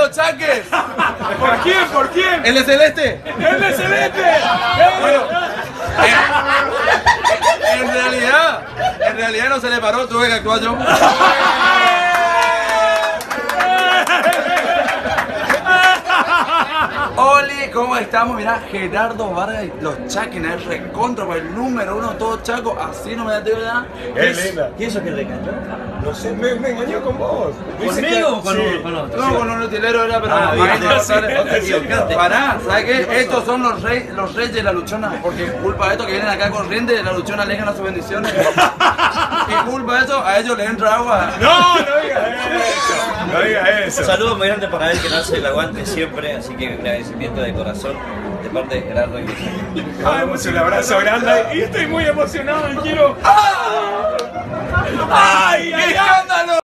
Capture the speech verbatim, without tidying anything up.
los chaques. ¿Por quién? ¿Por quién? ¿El de celeste? ¡El de celeste! Bueno, en, en realidad, en realidad no se le paró, tuve que actuar yo. Oli, ¿cómo estamos? Mirá, Gerardo Vargas y los Chaques, el recontra por el número uno, todo Chaco, así no me da tiempo ya. ¡Qué linda! ¿Y eso quién le engañó? No sé, me, me engañó con vos. ¿Conmigo o con, Sí. con otro? No, con un utilero era, pero Ah, no, bien, no, sí, no, sí. pará, ¿sabes qué? Estos son los reyes, los reyes de la luchona, porque culpa de esto que vienen acá corriente, la luchona le dejan sus bendiciones. Y culpa de eso, a ellos les entra agua. No, no digas eso. No digas eso. Un saludo muy grande para él que nos hace el aguante siempre, así que un agradecimiento de corazón de parte de Gerardo y de Jaime. Damos un abrazo grande y estoy muy emocionado y quiero. ¡Ay! ¡Ay! ¡Ay! ¡Escándalo!